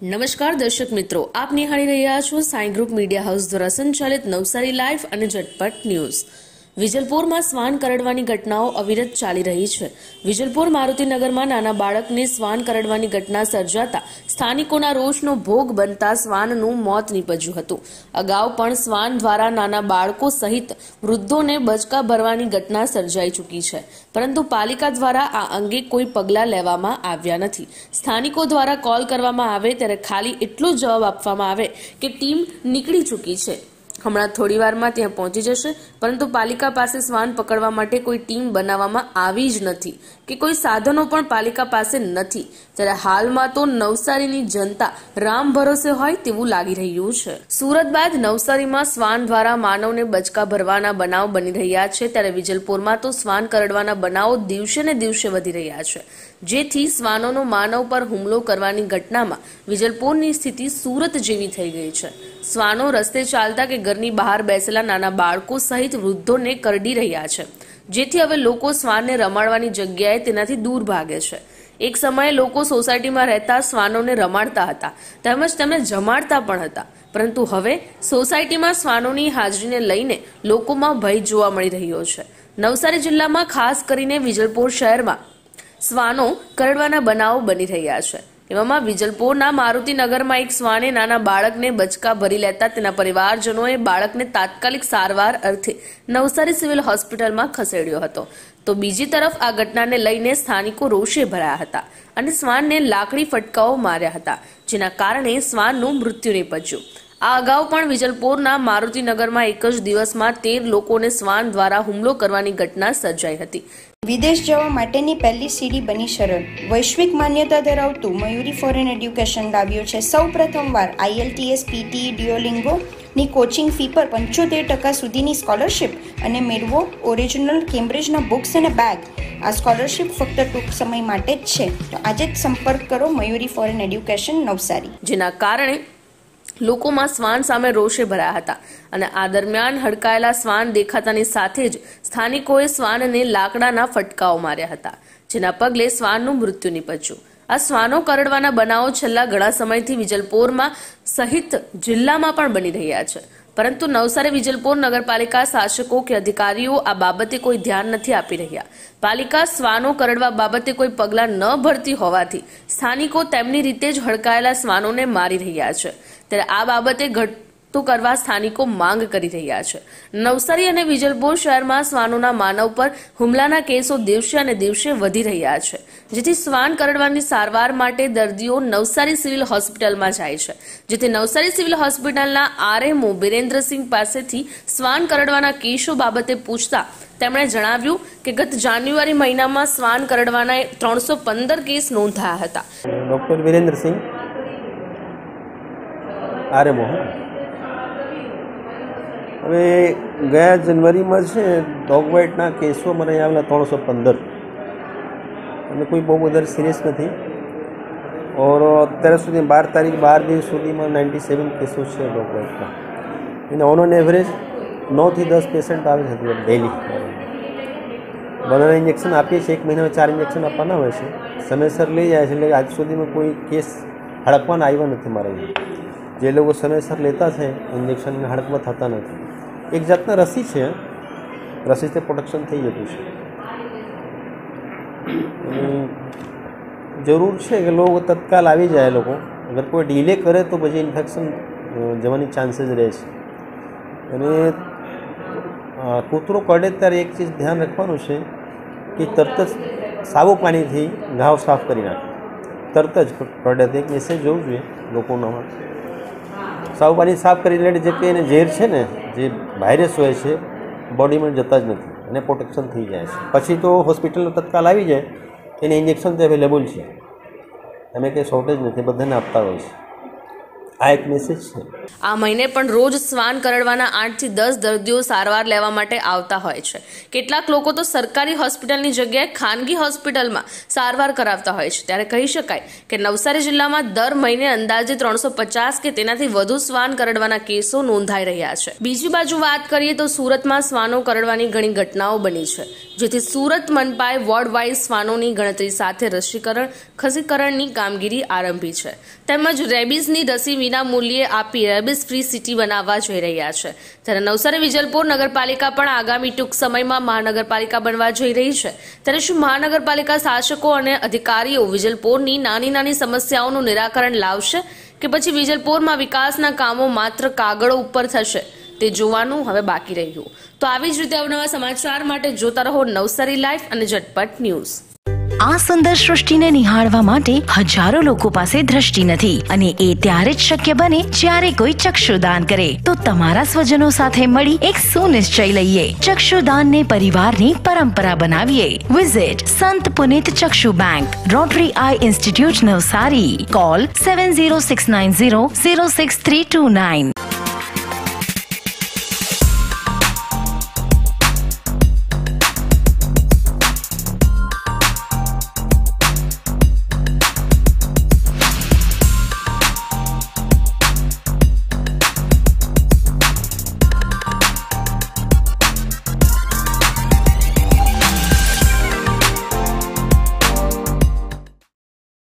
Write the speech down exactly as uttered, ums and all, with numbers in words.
નમસ્કાર દર્શક મિત્રો, આપ નિહાળી રહ્યા છો સાઈ ગ્રુપ મીડિયા હાઉસ દ્વારા સંચાલિત નવસારી લાઈવ અને ઝટપટ ન્યૂઝ। વિજલપુરમાં શ્વાન કરડવાની ઘટનાઓ અવિરત ચાલી રહી છે। વિજલપુર મારુતિનગરમાં નાના બાળકને શ્વાન કરડવાની ઘટના સર્જાતા સ્થાનિકોના રોષનો ભોગ બનતા શ્વાનનું મોત નીપજ્યું હતું। અગાઉ પણ શ્વાન દ્વારા નાના બાળકો સહિત વૃદ્ધોને બચકા ભરવાની ઘટના સર્જાઈ ચૂકી છે, પરંતુ પાલિકા દ્વારા આ અંગે કોઈ પગલાં લેવામાં આવ્યા નથી। સ્થાનિકો દ્વારા કોલ કરવામાં આવે ત્યારે ખાલી એટલો જવાબ આપવામાં આવે કે ટીમ નીકળી ચૂકી છે, હમણાં થોડી વારમાં ત્યાં પહોંચી જશે, પરંતુ પાલિકા પાસે શ્વાન પકડવા માટે કોઈ ટીમ બનાવવામાં આવી જ નથી કે કોઈ સાધનો પણ પાલિકા પાસે નથી। ત્યારે હાલમાં તો નવસારીની જનતા રામ ભરોસે હોય તેવું લાગી રહ્યું છે। સુરત બાદ નવસારીમાં શ્વાન દ્વારા માનવને બચકા ભરવાના બનાવ બની રહ્યા છે, ત્યારે વિજલપુરમાં તો શ્વાન કરડવાના બનાવો દિવસે ને દિવસે વધી રહ્યા છે, જેથી શ્વાનોનો માનવ પર હુમલો કરવાની ઘટનામાં વિજલપુરની સ્થિતિ સુરત જેવી થઈ ગઈ છે। શ્વાનો રસ્તે ચાલતા કે ઘરની બહાર બેસેલા નાના બાળકો સહિત વૃદ્ધોને કરડી રહ્યા છે, જેથી હવે લોકો શ્વાનને રમાડવાની જગ્યાએ તેનાથી દૂર ભાગે છે। એક સમયે લોકો સોસાયટીમાં રહેતા શ્વાનોને રમાડતા હતા તેમજ તેમને જમાડતા પણ હતા, પરંતુ હવે સોસાયટીમાં શ્વાનોની હાજરીને લઈને લોકોમાં ભય જોવા મળી રહ્યો છે। નવસારી જિલ્લામાં ખાસ કરીને વિજલપુર શહેરમાં શ્વાનો કરડવાના બનાવો બની રહ્યા છે। એવામાં વિજલપુરના મારુતિનગરમાં એક શ્વાને નાના બાળકને બચકા ભરી લેતા તેના પરિવારજનોએ બાળકને તાત્કાલિક સારવાર અર્થે નવસારી સિવિલ હોસ્પિટલમાં ખસેડ્યો હતો, તો બીજી તરફ આ ઘટનાને લઈને સ્થાનિકો રોષે ભરાયા હતા અને શ્વાનને લાકડી ફટકાઓ માર્યા હતા, જેના કારણે શ્વાનનું મૃત્યુ નીપજ્યું। આ અગાઉ પણ વિજલપુરના મારુતિનગરમાં એક જ દિવસમાં તેર લોકોને શ્વાન દ્વારા હુમલો કરવાની ઘટના સર્જાઈ હતી। વિદેશ જવા માટેની પહેલી સીડી બની સરળ। વૈશ્વિક માન્યતા ધરાવતું મયુરી ફોરેન એડ્યુકેશન લાવ્યો છે સૌ પ્રથમવાર આઈએલટીએસ, પીટી, ડ્યુઓલિંગો ની કોચિંગ ફી પર પંચોતેર ટકા સુધીની સ્કોલરશિપ અને મેળવો ઓરિજિનલ કેમ્બ્રિજના બુક્સ અને બેગ। આ સ્કોલરશિપ ફક્ત ટૂંક સમય માટે જ છે, તો આજે જ સંપર્ક કરો મયુરી ફોરેન એડ્યુકેશન નવસારી। જેના કારણે લોકોમાં શ્વાન સામે રોષે ભરાયા હતા અને આ દરમિયાન હડકાયેલા શ્વાન દેખાતાની સાથે જ સ્થાનિકોએ શ્વાનને લાકડાના ફટકાઓ માર્યા હતા, જેના પગલે શ્વાનનું મૃત્યુ નીપજ્યું। આ શ્વાનો કરડવાના બનાવો છેલ્લા ઘણા સમયથી વિજલપુરમાં સહિત જિલ્લામાં પણ બની રહ્યા છે, પરંતુ નવસારી વિજલપુર નગરપાલિકા શાસકો કે અધિકારીઓ આ બાબતે કોઈ ધ્યાન નથી આપી રહ્યા। પાલિકા શ્વાનો કરડવા બાબતે કોઈ પગલાં ન ભરતી હોવાથી સ્થાનિકો તેમની રીતે જ હડકાયેલા શ્વાનોને મારી રહ્યા છે, ત્યારે આ બાબતે ઘટતું કરવા સ્થાનિકો માંગ કરી રહ્યા છે। નવસારી અને વિજલપુર શહેરમાં શ્વાનોના માનવ પર હુમલાના કેસો દિવસે અને દિવસે વધી રહ્યા છે, જેથી શ્વાન કરડવાની સારવાર માટે દર્દીઓ નવસારી સિવિલ હોસ્પિટલમાં જાય છે, જેથી નવસારી સિવિલ હોસ્પિટલના આરએમઓ બિરેન્દ્રસિંહ પાસેથી શ્વાન કરડવાના કેસો બાબતે પૂછતા તેમણે જણાવ્યું કે ગત જાન્યુઆરી મહિનામાં શ્વાન કરડવાના ત્રણસો પંદર કેસ નોંધાયા હતા। ડોક્ટર વિરેન્દ્રસિંહ આરએમઓ હવે ગયા જનવરીમાં છે ડોગ બાઇટના કેસો મને આવેલા ત્રણસો પંદર અને કોઈ બહુ વધારે સિરિયસ નથી, ઓર અત્યાર સુધી બાર તારીખ બાર દિવસ સુધીમાં નાઇન્ટી સેવન કેસો છે ડોગ બાઇટના, એને ઓન ઓન એવરેજ નવથી દસ પેશન્ટ આવે છે ડેલી। બધાને ઇન્જેક્શન આપીએ છીએ, એક મહિનામાં ચાર ઇન્જેક્શન આપવાના હોય છે, સમયસર લઈ જાય છે, એટલે આજ સુધીમાં કોઈ કેસ હડકવાના આવ્યા નથી મારા। જે લોકો સમયસર લેતા છે ઇન્જેક્શન હડકવા થતા નથી। એક જાતના રસી છે, રસીથી પ્રોટેક્શન થઈ જતું છે। જરૂર છે કે લોકો તત્કાલ આવી જાય, લોકો અગર કોઈ ડીલે કરે તો પછી ઇન્ફેક્શન જવાની ચાન્સીસ રહે છે। અને કૂતરો કરડે ત્યારે એક ચીજ ધ્યાન રાખવાનું છે કે તરત જ સાબુ પાણીથી ઘાવ સાફ કરી નાખે, તરત જ કરડે તો એક મેસેજ જોવું જોઈએ લોકોનામાં। સાબુ પાણી સાફ કરી લે જે કે એને ઝેર છે ને, જે વાયરસ હોય છે બોડીમાં જતા જ નથી અને પ્રોટેક્શન થઈ જાય છે। પછી તો હોસ્પિટલનો તત્કાલ આવી જાય, એને ઇન્જેક્શન તો અવેલેબલ છે, અમે કંઈ શોર્ટેજ નથી, બધાને આપતા હોય છે। આ એક મેસેજ છે। આ મહિને પણ રોજ શ્વાન કરડવાના આઠ થી દસ દર્દીઓ સારવાર લેવા માટે આવતા હોય છે। કેટલાક લોકો તો સરકારી હોસ્પિટલની જગ્યાએ ખાનગી હોસ્પિટલમાં સારવાર કરાવતા હોય છે, ત્યારે કહી શકાય કે નવસારી જિલ્લામાં દર મહિને અંદાજે ત્રણસો પચાસ કે તેનાથી વધુ શ્વાન કરડવાના કેસો નોંધાઈ રહ્યા છે। બીજી બાજુ વાત કરીએ તો સુરતમાં શ્વાનો કરડવાની ઘણી ઘટનાઓ બની છે, જેથી સુરત મનપાએ વોર્ડ વાઇઝ શ્વાનોની ગણતરી સાથે રસીકરણ ખસીકરણની કામગીરી આરંભી છે. તેમજ રેબીઝની રસી વિના મૂલ્યે આપી રેબીઝ ફ્રી સિટી બનાવવા જઈ રહ્યા છે. ત્યારે નવસારી વિજલપોર નગરપાલિકા પણ આગામી ટૂંક સમયમાં મહાનગરપાલિકા બનવા જઈ રહી છે. ત્યારે શું મહાનગરપાલિકા શાસકો અને અધિકારીઓ વિજલપોરની નાની નાની સમસ્યાઓનું નિરાકરણ લાવશે કે પછી વિજલપોરમાં વિકાસના કામો માત્ર કાગળો ઉપર થશે તે જોવાનું હવે બાકી રહ્યું. તો આવી જ રીતે અવનવા સમાચાર માટે જોતા રહો નવસારી લાઈવ અને ઝટપટ ન્યૂઝ. આ સુંદર સૃષ્ટિને નિહાળવા માટે હજારો લોકો પાસે દ્રષ્ટિ નથી અને એ ત્યારે જ શક્ય બને જ્યારે કોઈ ચક્ષુદાન કરે. તો તમારા સ્વજનો સાથે મળી એક સુનિશ્ચય લઈએ. ચક્ષુદાનને પરિવારની પરંપરા બનાવીએ. Visit Sant Punit Chakshu bank, Rotary eye institute Navsari. Call seven zero six nine zero zero six three two nine.